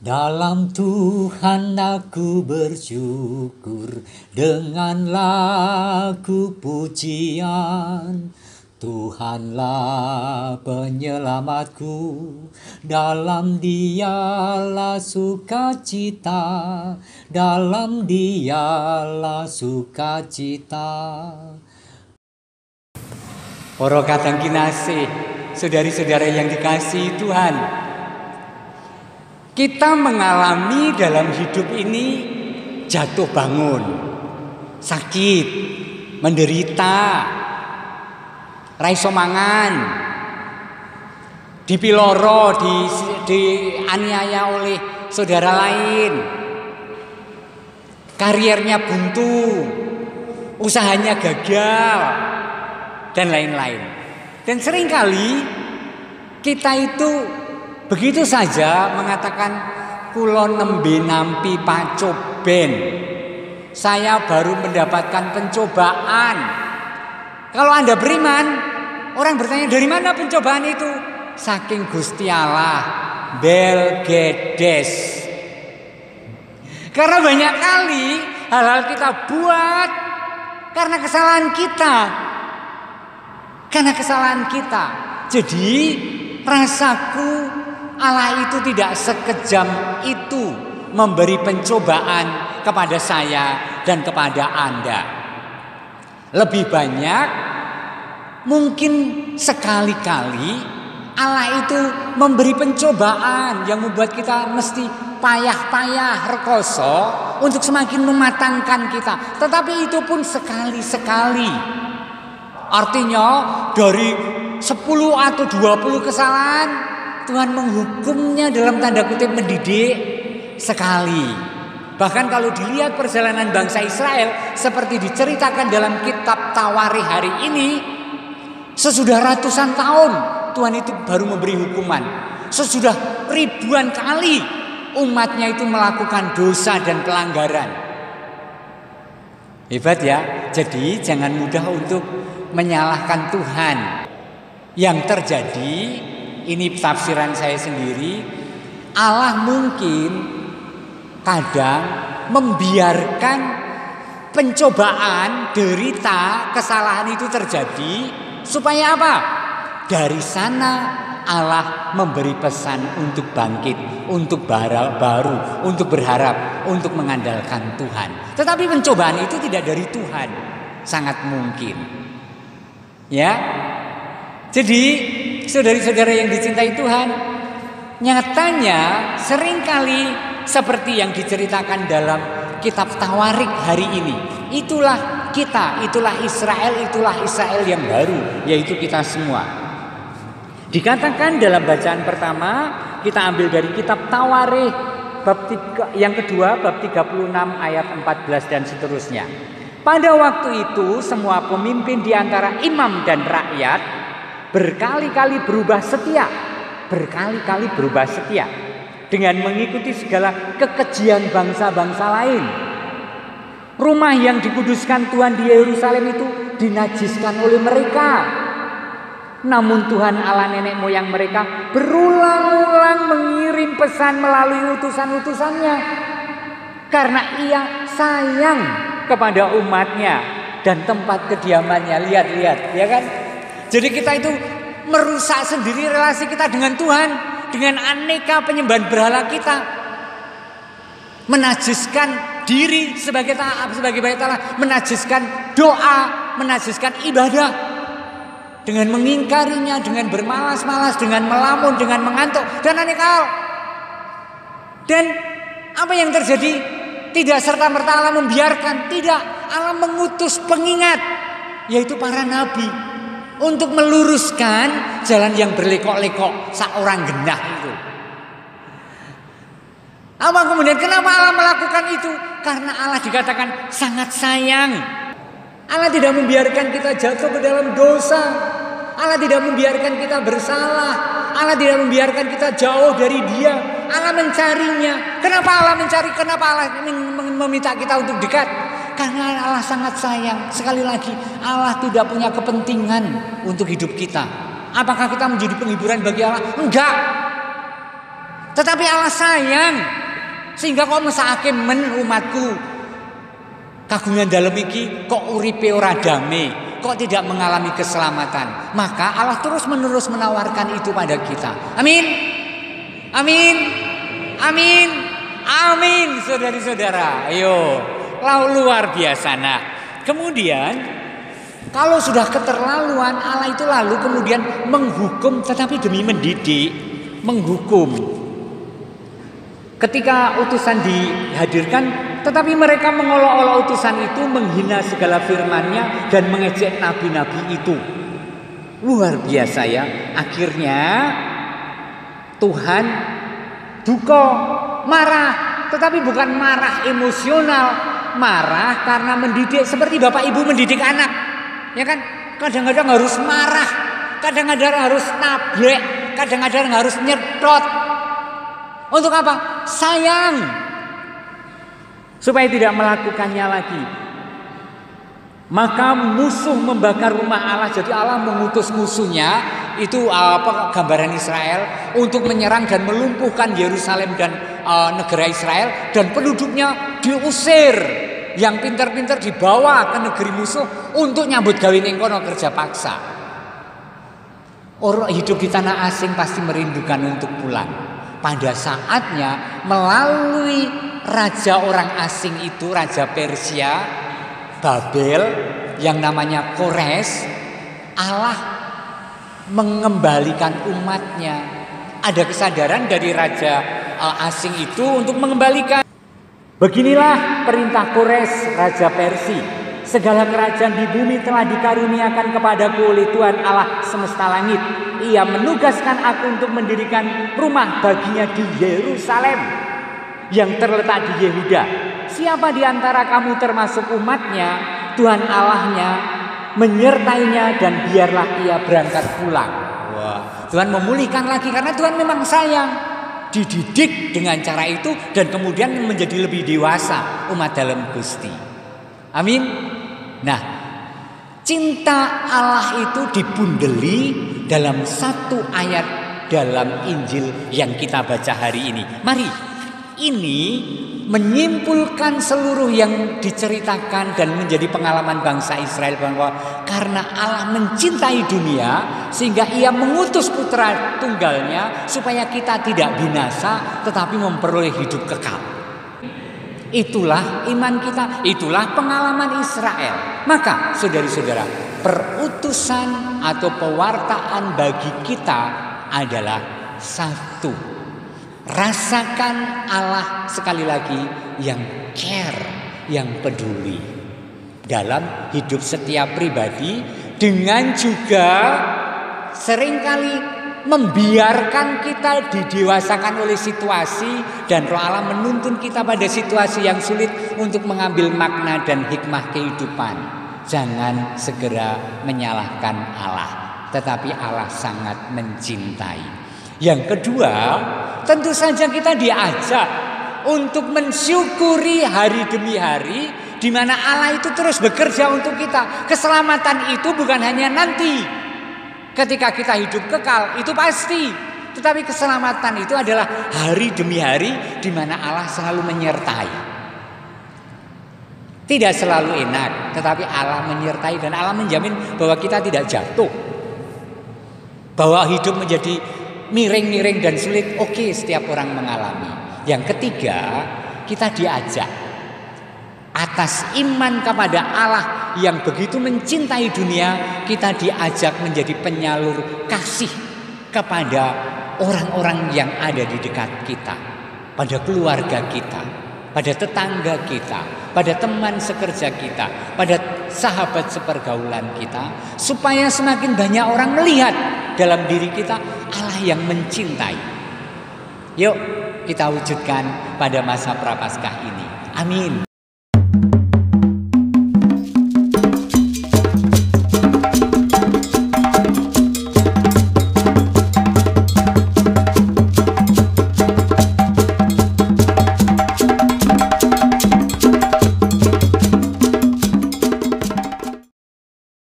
Dalam Tuhan aku bersyukur dengan lagu pujian. Tuhanlah penyelamatku, dalam Dialah sukacita, dalam Dialah sukacita. Para kadang kinasih, saudari-saudara yang dikasihi Tuhan, kita mengalami dalam hidup ini jatuh bangun, sakit, menderita, raiso mangan, dipiloro, dianiaya oleh saudara lain, kariernya buntu, usahanya gagal, dan lain-lain. Dan seringkali kita itu begitu saja mengatakan kulon nembe nampi pacoben. Saya baru mendapatkan pencobaan. Kalau Anda beriman, orang bertanya dari mana pencobaan itu? Saking Gusti Allah, belgedes. Karena banyak kali hal-hal kita buat karena kesalahan kita. Karena kesalahan kita. Jadi rasaku Allah itu tidak sekejam itu memberi pencobaan kepada saya dan kepada Anda. Lebih banyak mungkin sekali-kali Allah itu memberi pencobaan yang membuat kita mesti payah-payah rekoso untuk semakin mematangkan kita. Tetapi itu pun sekali-sekali. Artinya dari 10 atau 20 kesalahan Tuhan menghukumnya dalam tanda kutip mendidik sekali. Bahkan kalau dilihat perjalanan bangsa Israel seperti diceritakan dalam kitab Tawarikh hari ini, sesudah ratusan tahun Tuhan itu baru memberi hukuman. Sesudah ribuan kali umatnya itu melakukan dosa dan pelanggaran. Hebat ya. Jadi jangan mudah untuk menyalahkan Tuhan. Yang terjadi, ini tafsiran saya sendiri, Allah mungkin kadang membiarkan pencobaan, derita, kesalahan itu terjadi supaya apa? Dari sana Allah memberi pesan untuk bangkit, untuk baru, untuk berharap, untuk mengandalkan Tuhan. Tetapi pencobaan itu tidak dari Tuhan, sangat mungkin. Ya, jadi saudari-saudara yang dicintai Tuhan, nyatanya seringkali seperti yang diceritakan dalam kitab Tawarikh hari ini. Itulah kita, itulah Israel yang baru, yaitu kita semua. Dikatakan dalam bacaan pertama, kita ambil dari kitab Tawarikh bab 3, yang kedua bab 36 ayat 14 dan seterusnya. Pada waktu itu semua pemimpin di antara imam dan rakyat berkali-kali berubah setia dengan mengikuti segala kekejian bangsa-bangsa lain. Rumah yang dikuduskan Tuhan di Yerusalem itu dinajiskan oleh mereka. Namun Tuhan Allah nenek moyang mereka berulang-ulang mengirim pesan melalui utusan-utusannya, karena Ia sayang kepada umatnya dan tempat kediamannya. Lihat, ya kan? Jadi kita itu merusak sendiri relasi kita dengan Tuhan, dengan aneka penyembahan berhala kita, menajiskan diri sebagai bait Allah, menajiskan doa, menajiskan ibadah dengan mengingkarinya, dengan bermalas-malas, dengan melamun, dengan mengantuk dan aneka hal. Dan apa yang terjadi? Tidak serta-merta Allah membiarkan, tidak. Allah mengutus pengingat, yaitu para nabi, untuk meluruskan jalan yang berlekok-lekok seorang genah itu. Apa kemudian kenapa Allah melakukan itu? Karena Allah dikatakan sangat sayang. Allah tidak membiarkan kita jatuh ke dalam dosa. Allah tidak membiarkan kita bersalah. Allah tidak membiarkan kita jauh dari Dia. Allah mencarinya. Kenapa Allah mencari? Kenapa Allah meminta kita untuk dekat? Karena Allah sangat sayang. Sekali lagi, Allah tidak punya kepentingan untuk hidup kita. Apakah kita menjadi penghiburan bagi Allah? Enggak. Tetapi Allah sayang sehingga kok mesake men umatku kagungan dalem iki kok uripe ora damai, kok tidak mengalami keselamatan. Maka Allah terus-menerus menawarkan itu pada kita. Amin. Amin. Amin. Amin, saudari-saudara. Ayo, luar biasa. Nah, kemudian kalau sudah keterlaluan, Allah itu lalu kemudian menghukum, tetapi demi mendidik, menghukum. Ketika utusan dihadirkan, tetapi mereka mengolok-olok utusan itu, menghina segala firman-Nya dan mengejek nabi-nabi itu. Luar biasa ya. Akhirnya Tuhan duka, marah, tetapi bukan marah emosional, marah karena mendidik seperti bapak ibu mendidik anak. Ya kan? Kadang-kadang harus marah, kadang-kadang harus nablek, kadang-kadang harus nyedot. Untuk apa? Sayang. Supaya tidak melakukannya lagi. Maka musuh membakar rumah Allah. Jadi Allah mengutus musuhnya, itu gambaran Israel, untuk menyerang dan melumpuhkan Yerusalem dan negara Israel, dan penduduknya diusir. Yang pintar-pintar dibawa ke negeri musuh untuk nyambut gawe ning kono kerja paksa. Orang hidup di tanah asing pasti merindukan untuk pulang. Pada saatnya melalui raja orang asing itu, raja Persia, Babel, yang namanya Kores, Allah mengembalikan umatnya. Ada kesadaran dari raja asing itu untuk mengembalikan. Beginilah perintah Kores, raja Persia. Segala kerajaan di bumi telah dikaruniakan kepadaku oleh Tuhan Allah semesta langit. Ia menugaskan aku untuk mendirikan rumah baginya di Yerusalem yang terletak di Yehuda. Siapa di antara kamu termasuk umatnya, Tuhan Allahnya menyertainya, dan biarlah ia berangkat pulang. Wah, Tuhan memulihkan lagi karena Tuhan memang sayang. Dididik dengan cara itu dan kemudian menjadi lebih dewasa umat dalam Gusti. Amin. Nah, cinta Allah itu dibundeli dalam satu ayat dalam Injil yang kita baca hari ini. Mari, ini menyimpulkan seluruh yang diceritakan dan menjadi pengalaman bangsa Israel, bahwa karena Allah mencintai dunia sehingga ia mengutus putra tunggalnya supaya kita tidak binasa tetapi memperoleh hidup kekal. Itulah iman kita, itulah pengalaman Israel. Maka saudari-saudara, perutusan atau pewartaan bagi kita adalah satu. Rasakan Allah sekali lagi yang care, yang peduli dalam hidup setiap pribadi, dengan juga seringkali membiarkan kita didewasakan oleh situasi, dan Roh Allah menuntun kita pada situasi yang sulit untuk mengambil makna dan hikmah kehidupan. Jangan segera menyalahkan Allah, tetapi Allah sangat mencintai. Yang kedua, tentu saja kita diajak untuk mensyukuri hari demi hari di mana Allah itu terus bekerja untuk kita. Keselamatan itu bukan hanya nanti ketika kita hidup kekal, itu pasti. Tetapi keselamatan itu adalah hari demi hari di mana Allah selalu menyertai. Tidak selalu enak, tetapi Allah menyertai dan Allah menjamin bahwa kita tidak jatuh. Bahwa hidup menjadi miring-miring dan sulit, oke, setiap orang mengalami. Yang ketiga, kita diajak atas iman kepada Allah yang begitu mencintai dunia, kita diajak menjadi penyalur kasih kepada orang-orang yang ada di dekat kita, pada keluarga kita, pada tetangga kita, pada teman sekerja kita, pada sahabat sepergaulan kita, supaya semakin banyak orang melihat dalam diri kita Allah yang mencintai. Yuk kita wujudkan pada masa Prapaskah ini. Amin.